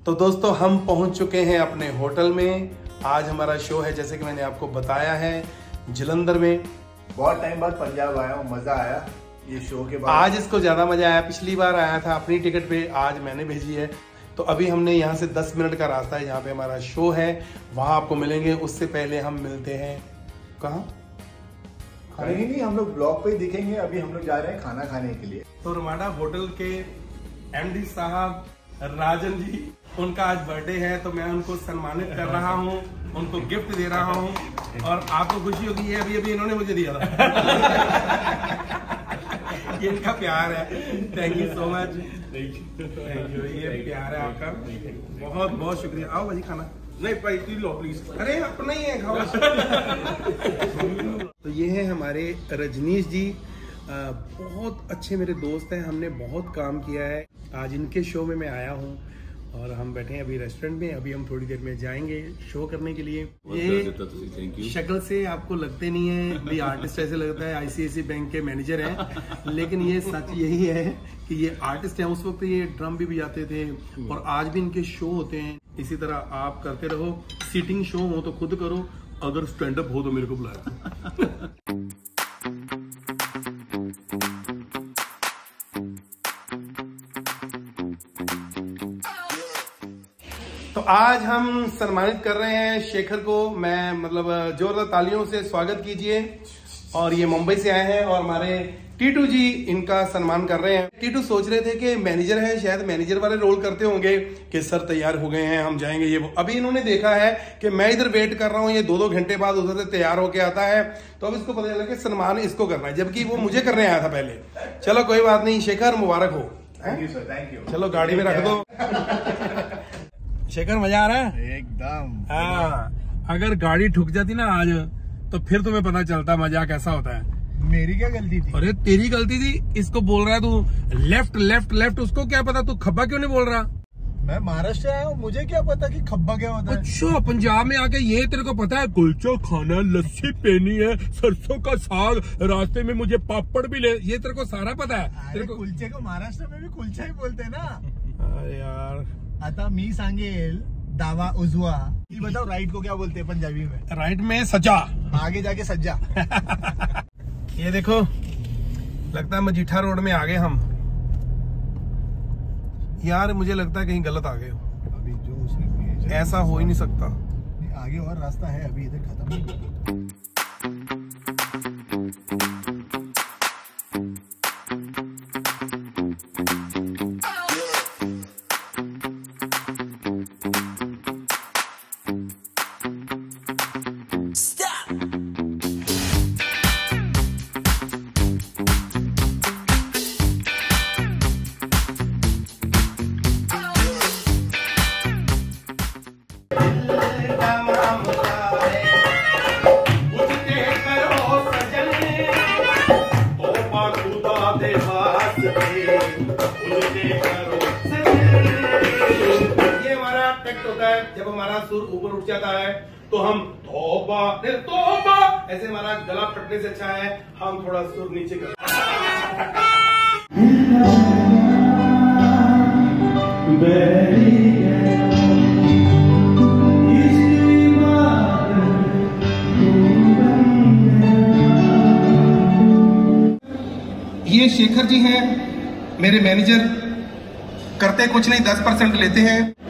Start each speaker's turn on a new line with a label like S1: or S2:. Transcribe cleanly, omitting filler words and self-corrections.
S1: तो दोस्तों हम पहुंच चुके हैं अपने होटल में। आज हमारा शो है, जैसे कि मैंने आपको बताया है, जलंधर में।
S2: बहुत टाइम बाद पंजाब आया हूँ, मजा आया ये शो के बाद।
S1: आज इसको ज्यादा मजा आया, पिछली बार आया था अपनी टिकट पे, आज मैंने भेजी है। तो अभी हमने यहाँ से 10 मिनट का रास्ता है, यहाँ पे हमारा शो है, वहाँ आपको मिलेंगे। उससे पहले हम मिलते हैं कहाँ?
S2: कहीं नहीं, हम लोग ब्लॉग पे ही दिखेंगे। अभी हम लोग जा रहे हैं खाना खाने के लिए।
S1: तो रमाडा होटल के एमडी साहब राजन जी, उनका आज बर्थडे है, तो मैं उनको सम्मानित कर रहा हूँ, उनको गिफ्ट दे रहा हूँ। और आपको खुशी होगी, ये अभी इन्होंने मुझे दिया था। ये इनका प्यार है। Thank you so much, thank you. ये प्यार है आपका, बहुत बहुत शुक्रिया। आओ भाई खाना। नहीं भाई तू लो प्लीज। अरे अपना ही है, खाओ। तो ये है हमारे रजनीश जी, बहुत अच्छे मेरे दोस्त हैं, हमने बहुत काम किया है। आज इनके शो में मैं आया हूँ और हम बैठे हैं अभी रेस्टोरेंट में। अभी हम थोड़ी देर में जाएंगे शो करने के लिए। ये शक्ल से आपको लगते नहीं है भी आर्टिस्ट, ऐसे लगता है आईसीआईसी बैंक के मैनेजर हैं, लेकिन ये सच यही है कि ये आर्टिस्ट हैं। उस वक्त ये ड्रम भी बजाते थे और आज भी इनके शो होते हैं। इसी तरह आप करते रहो। सीटिंग शो हो तो खुद करो, अगर स्टैंड अप हो तो मेरे को बुलाया। तो आज हम सम्मानित कर रहे हैं शेखर को। मैं मतलब जोरदार तालियों से स्वागत कीजिए। और ये मुंबई से आए हैं और हमारे टीटू जी इनका सम्मान कर रहे हैं। टीटू सोच रहे थे कि मैनेजर है, शायद मैनेजर वाले रोल करते होंगे कि सर तैयार हो गए हैं, हम जाएंगे ये वो। अभी इन्होंने देखा है कि मैं इधर वेट कर रहा हूँ, ये 2-2 घंटे बाद उधर से तैयार होके आता है, तो अब इसको पता चला कि सम्मान इसको करना है, जबकि वो मुझे करने आया था पहले। चलो कोई बात नहीं, शेखर मुबारक हो।
S2: Thank you sir, thank you.
S1: चलो गाड़ी में रख दो। शेखर मजा आ रहा है
S2: एकदम।
S1: हाँ, अगर गाड़ी ठुक जाती ना आज, तो फिर तुम्हें पता चलता मजा कैसा होता है।
S2: मेरी क्या गलती थी?
S1: अरे तेरी गलती थी। इसको बोल रहा है तू लेफ्ट लेफ्ट लेफ्ट, उसको क्या पता तू खब्बा क्यों नहीं बोल रहा?
S2: मैं महाराष्ट्र से आया हूँ, मुझे क्या पता कि खब्बा क्या होता है।
S1: अच्छा, पंजाब में आके ये तेरे को पता है? कुलचा खाना, लस्सी पीनी है, सरसों का साग, रास्ते में मुझे पापड़ भी ले, ये तेरे को सारा पता है।
S2: तेरे को कुलचे को महाराष्ट्र में भी कुलचा ही बोलते हैं ना।
S1: अरे यार,
S2: आता मी सांगेल दावा उजवा। ये बताओ राइट को क्या बोलते हैं पंजाबी में?
S1: राइट में सजा,
S2: आगे जाके सज्जा।
S1: ये देखो, लगता है मजीठा रोड में आ गए हम। यार मुझे लगता है कहीं गलत आ गए हो।
S2: अभी जो उसने भेजा,
S1: ऐसा हो ही नहीं सकता।
S2: आगे और रास्ता है, अभी इधर खत्म नहीं हुआ। जब हमारा सुर ऊपर उठ जाता है तो हम तौबा तौबा, ऐसे हमारा गला फटने से अच्छा है हम थोड़ा सुर नीचे करते ये शेखर जी हैं मेरे मैनेजर, करते कुछ नहीं 10% लेते हैं।